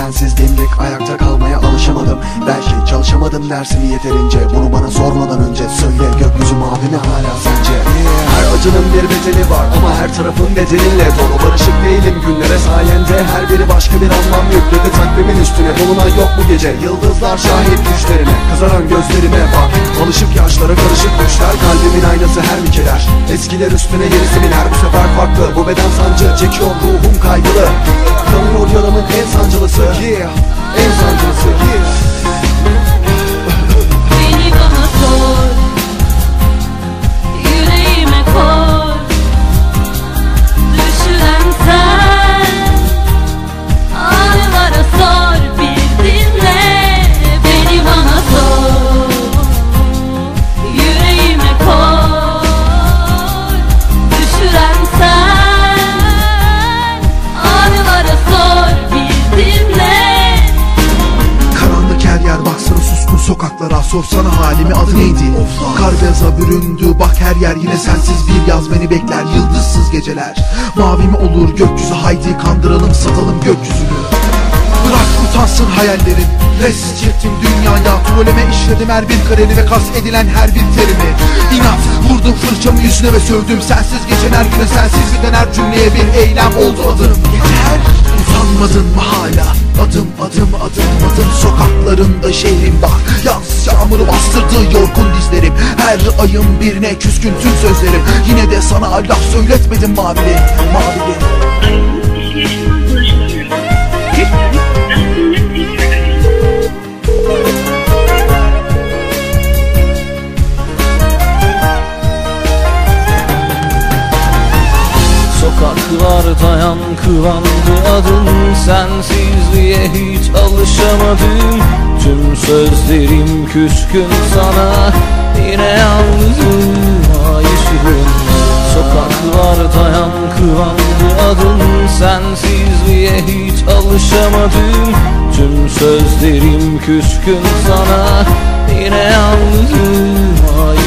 sensiz dimdik ayakta kalmaya alışamadım. Belki çalışamadım dersimi yeterince. Bunu bana sormadan önce söyle, gökyüzü mavi mi hala sence? Her acının bir bedeli var ama her tarafın bedelinle dolu. Barışık değilim günlere sayende, her biri başka bir anlam yükledi takvimin üstüne. Dolunay yok bu gece, yıldızlar şahit düşlerine. Kızaran gözlerime bak, alışık yaşlara karışık düşler. Kalbimin aynası her bir keder, eskiler üstüne yenisi biner. Bu sefer farklı, bu beden sancı çekiyor, ruhum kaygılı. Kanıyor yaramın en sancılısı, en sancılısı. Beni bana sor, yüreğime koy. Düşüren sen, anılara sor bir dinle. Beni bana sor, yüreğime koy. Düşüren sen, anılara sor bir dinle. Karanlık her yer, baksana suskun sokaklara. Sorsana halimi, adı neydi? Kar beyaza büründü, bak her yer yine sensiz. Bir yaz beni bekler, yıldızsız geceler. Mavi mi olur gökyüzü, haydi kandıralım satalım gökyüzünü. Bırak utansın hayallerin, res çektim dünyaya. Tuvaleme işledim her bir kareli ve kast edilen her bir terimi. İnat vurdum fırçamı yüzüne ve sövdüm. Sensiz geçen her güne, sensiz biten her cümleye bir eylem oldu adım. Yeter, utanmadın mı hala? Adım adım adım adım sokaklarında şehrim bak. Yaz yağmuru bastırdı yorgun dizlerim. Her ayın birine küskün tüm sözlerim. Yine de sana laf söyletmedim mavili, mavili. Sokaklarda yankılandı adın, sensizliğe hiç alışamadım. Tüm sözlerim küskün sana, yine yalnızım ayışırım. Sokaklarda yankılandı adın, sensizliğe hiç alışamadım. Tüm sözlerim küskün sana, yine yalnızım ayışırım.